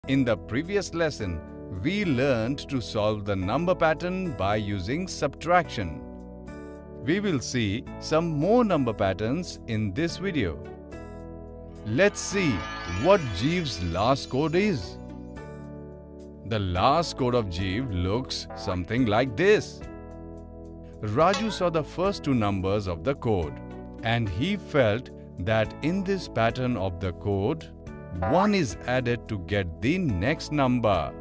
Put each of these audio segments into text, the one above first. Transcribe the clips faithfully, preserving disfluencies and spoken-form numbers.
In the previous lesson, we learned to solve the number pattern by using subtraction. We will see some more number patterns in this video. Let's see what Jeev's last code is. The last code of Jeev looks something like this. Raju saw the first two numbers of the code and he felt that in this pattern of the code, one is added to get the next number.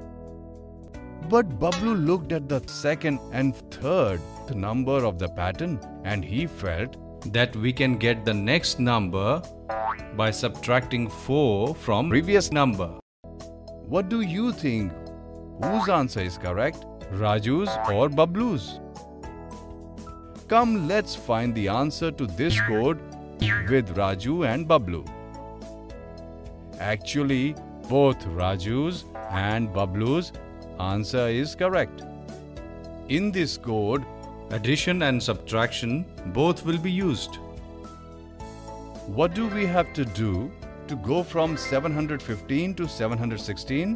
But Bablu looked at the second and third number of the pattern and he felt that we can get the next number by subtracting four from previous number. What do you think? Whose answer is correct? Raju's or Bablu's? Come, let's find the answer to this code with Raju and Bablu. Actually, both Raju's and Bablu's answer is correct. In this code, addition and subtraction both will be used. What do we have to do to go from seven hundred fifteen to seven hundred sixteen?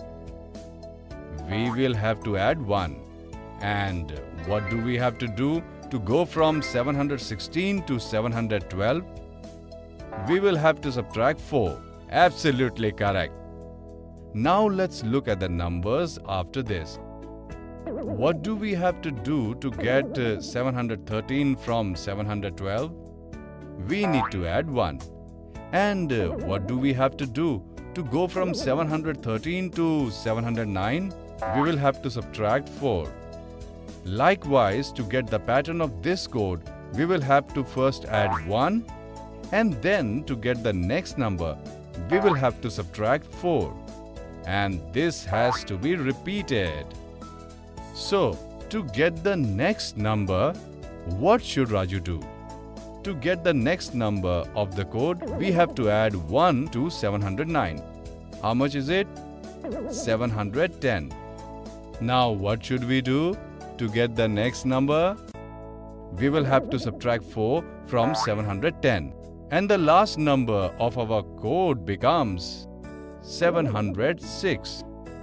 We will have to add one. And what do we have to do to go from seven hundred sixteen to seven hundred twelve? We will have to subtract four. Absolutely correct. Now let's look at the numbers after this. What do we have to do to get uh, seven hundred thirteen from seven hundred twelve? We need to add one. And uh, what do we have to do to go from seven hundred thirteen to seven hundred nine? We will have to subtract four. Likewise, to get the pattern of this code, we will have to first add one, and then to get the next number, we will have to subtract four. And this has to be repeated. So, to get the next number, what should Raju do? To get the next number of the code, we have to add one to seven hundred nine. How much is it? seven hundred ten. Now, what should we do to get the next number? We will have to subtract four from seven hundred ten. And the last number of our code becomes seven hundred six.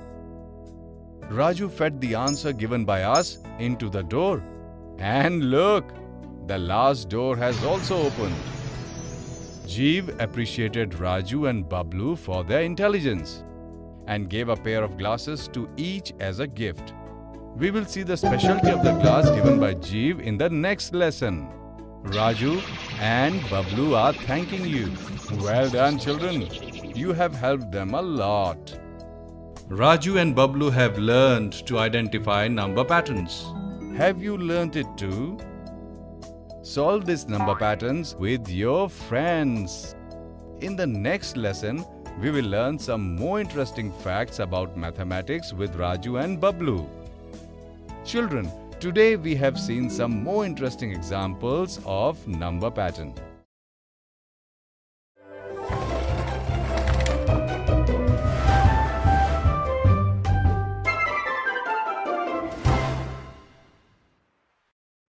Raju fed the answer given by us into the door. And look, the last door has also opened. Jeev appreciated Raju and Bablu for their intelligence and gave a pair of glasses to each as a gift. We will see the specialty of the glass given by Jeev in the next lesson. Raju and Bablu are thanking you. Well done, children. You have helped them a lot. Raju and Bablu have learned to identify number patterns. Have you learnt it too? Solve these number patterns with your friends. In the next lesson, we will learn some more interesting facts about mathematics with Raju and Bablu. Children, today we have seen some more interesting examples of number pattern.